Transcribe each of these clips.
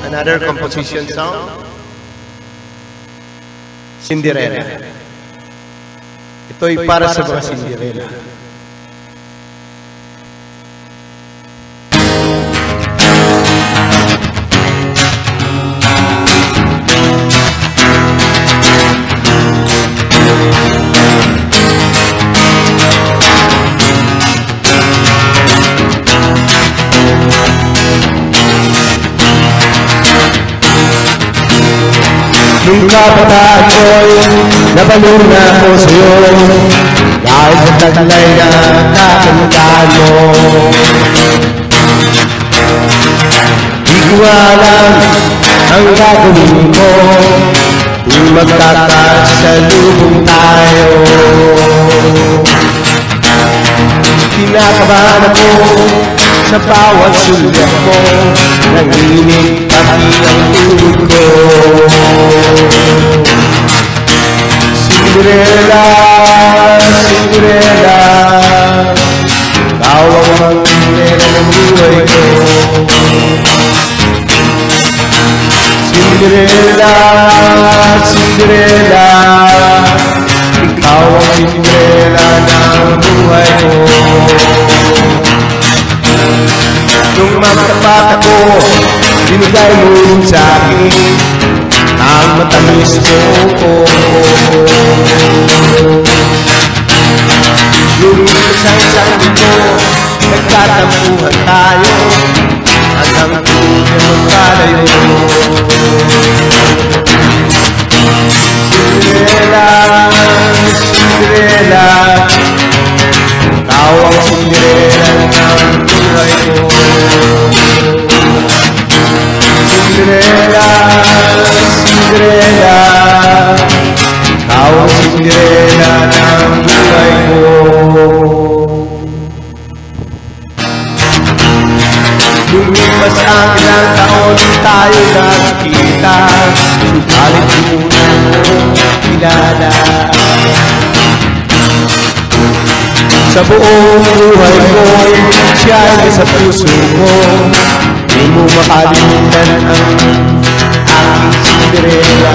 Another composition song, Cinderella. Ito'y para sa mga Cinderella. Nung kabataan ko'y nabalo na ako sa'yo dahil sa taglay na kakantaan mo. Di ko alam ang gagawin ko kung magkakasalubong tayo. Kinakabahan ako sa bawat sulat mo, nanginig pati ang tulog ko. Cinderella, Cinderella, ikaw ang magtinera ng buhay ko. Cinderella, Cinderella, ikaw ang Cinderella ng buhay ko. Nung magtapat ako, binigay mo sa akin ang matamis mo ko. Nung isang linggo, nagtatampuhan tayo hanggang tulad magkalayo. Cinderella, Cinderella, ikaw ang Cinderella ng buhay ko. Cinderella, Cinderella, ikaw ang Cinderella ng buhay ko. Lumipas ang ilang taon tayo nagkita, subalit di mo kilala. Sa buong buhay ko, siya ay sa puso ko. Di mo makalimutan ang aking Cinderella.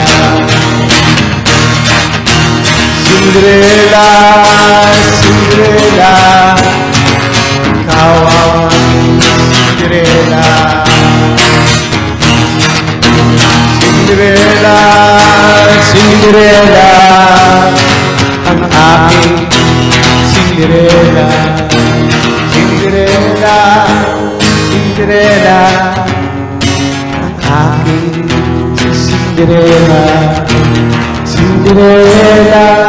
Cinderella, Cinderella, ikaw ang aking Cinderella. Cinderella, Cinderella, ang aking Cinderella. Cinderella, Cinderella, ang aking Cinderella. Cinderella,